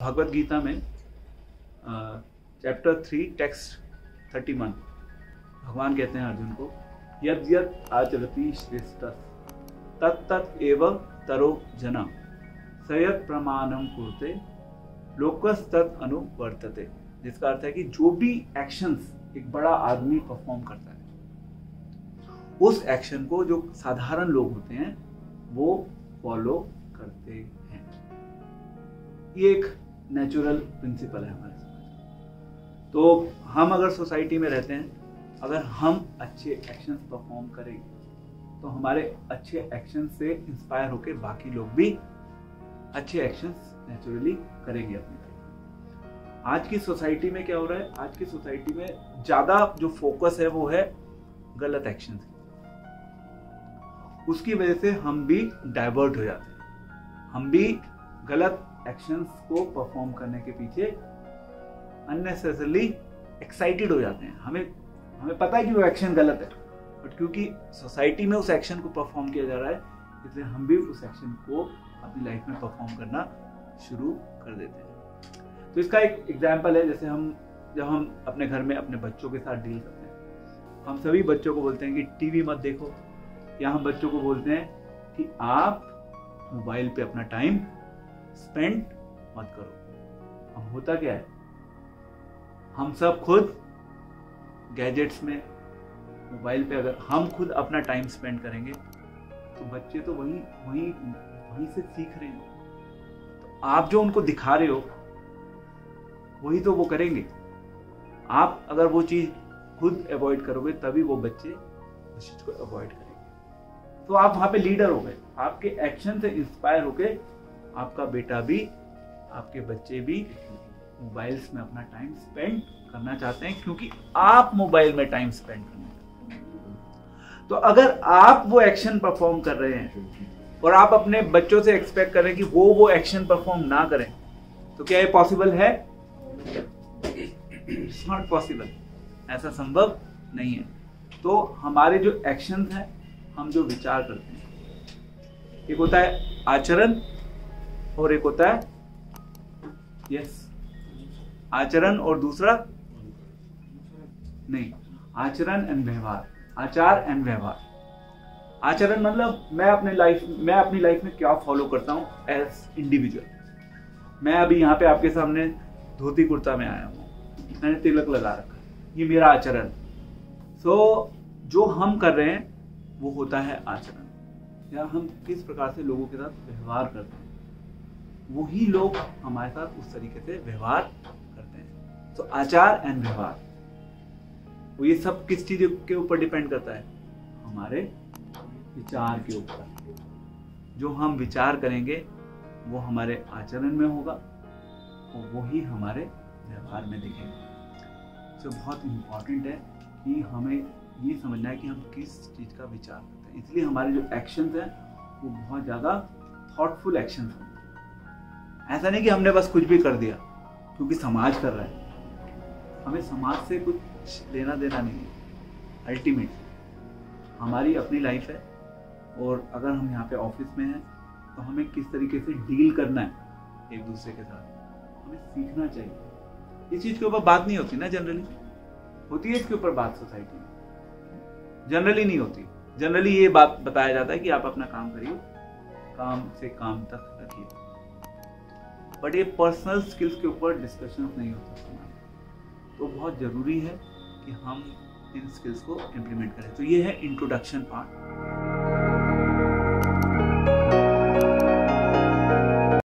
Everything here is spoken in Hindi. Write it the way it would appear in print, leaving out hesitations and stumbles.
भगवत गीता में चैप्टर 3 टेक्स्ट 31 भगवान कहते हैं अर्जुन को, यद यद आचरति श्रेष्ठ तत् एव तरो जना सयत प्रमाणम कुरुते लोकस्तत् अनुवर्तते। जिसका अर्थ है कि जो भी एक्शंस एक बड़ा आदमी परफॉर्म करता है उस एक्शन को जो साधारण लोग होते हैं वो फॉलो करते हैं। ये एक नेचुरल प्रिंसिपल है हमारे समाज। तो हम अगर सोसाइटी में रहते हैं, अगर हम अच्छे एक्शंस परफॉर्म करेंगे तो हमारे अच्छे एक्शन से इंस्पायर होकर बाकी लोग भी अच्छे एक्शंस नेचुरली करेंगे अपनी लाइफ। आज की सोसाइटी में क्या हो रहा है, आज की सोसाइटी में ज्यादा जो फोकस है वो है गलत एक्शंस की। उसकी वजह से हम भी डाइवर्ट हो जाते हैं, हम भी गलत एक्शंस को परफॉर्म करने के पीछे अननेसेसरली एक्साइटेड हो जाते हैं। हमें पता है कि वो एक्शन गलत है, बट क्योंकि सोसाइटी में उस एक्शन को परफॉर्म किया जा रहा है इसलिए हम भी उस एक्शन को अपनी लाइफ में परफॉर्म करना शुरू कर देते हैं। तो इसका एक एग्जाम्पल है, जैसे जब हम अपने घर में अपने बच्चों के साथ डील करते हैं, हम सभी बच्चों को बोलते हैं कि टीवी मत देखो, या हम बच्चों को बोलते हैं कि आप मोबाइल पे अपना टाइम स्पेंड मत करो। अब होता क्या है, हम सब खुद गैजेट्स में, मोबाइल पे अगर हम खुद अपना टाइम स्पेंड करेंगे तो बच्चे तो वहीं से सीख रहे हैं। तो आप जो उनको दिखा रहे हो वही तो वो करेंगे। आप अगर वो चीज खुद अवॉइड करोगे तभी वो बच्चे उस चीज को अवॉइड करेंगे। तो आप वहां पे लीडर हो गए, आपके एक्शन से इंस्पायर होके आपका बेटा भी, आपके बच्चे भी मोबाइल्स में अपना टाइम स्पेंड करना चाहते हैं क्योंकि आप मोबाइल में टाइम स्पेंड करना चाहते हैं। तो अगर आप वो एक्शन परफॉर्म कर रहे हैं और आप अपने बच्चों से एक्सपेक्ट कर रहे हैं कि वो एक्शन परफॉर्म ना करें, तो क्या ये पॉसिबल है? इट्स नॉट पॉसिबल, ऐसा संभव नहीं है। तो हमारे जो एक्शंस हैं, हम जो विचार करते हैं, एक होता है आचरण और एक होता है आचरण और दूसरा नहीं, आचरण एंड व्यवहार, आचार एंड व्यवहार। आचरण मतलब मैं अपनी लाइफ में क्या फॉलो करता हूं एज इंडिविजुअल। मैं अभी यहाँ पे आपके सामने धोती कुर्ता में आया हूँ, मैंने तिलक लगा रखा है, ये मेरा आचरण। जो हम कर रहे हैं वो होता है आचरण, या हम किस प्रकार से लोगों के साथ व्यवहार करते हैं, वही लोग हमारे साथ उस तरीके से व्यवहार करते हैं। तो आचार एंड व्यवहार, वो ये सब किस चीज के ऊपर डिपेंड करता है? हमारे विचार के ऊपर। जो हम विचार करेंगे वो हमारे आचरण में होगा और वही हमारे व्यवहार में दिखेगा। तो बहुत इम्पोर्टेंट है कि हमें ये समझना है कि हम किस चीज का विचार करते हैं। इसलिए हमारे जो एक्शंस हैं वो बहुत ज्यादा थॉटफुल एक्शंस होंगे। ऐसा नहीं कि हमने बस कुछ भी कर दिया क्योंकि समाज कर रहा है। हमें समाज से कुछ लेना देना नहीं है। अल्टीमेट हमारी अपनी लाइफ है, और अगर हम यहाँ पे ऑफिस में हैं तो हमें किस तरीके से डील करना है एक दूसरे के साथ, हमें सीखना चाहिए। इस चीज के ऊपर बात नहीं होती ना, जनरली होती है इसके ऊपर बात सोसाइटी में, जनरली नहीं होती। जनरली ये बात बताया जाता है कि आप अपना काम करिए, काम से काम तक रखिए, बट ये पर्सनल स्किल्स के ऊपर डिस्कशन नहीं होता समाज। तो बहुत जरूरी है कि हम इन स्किल्स को इम्प्लीमेंट करें। तो ये है इंट्रोडक्शन पार्ट।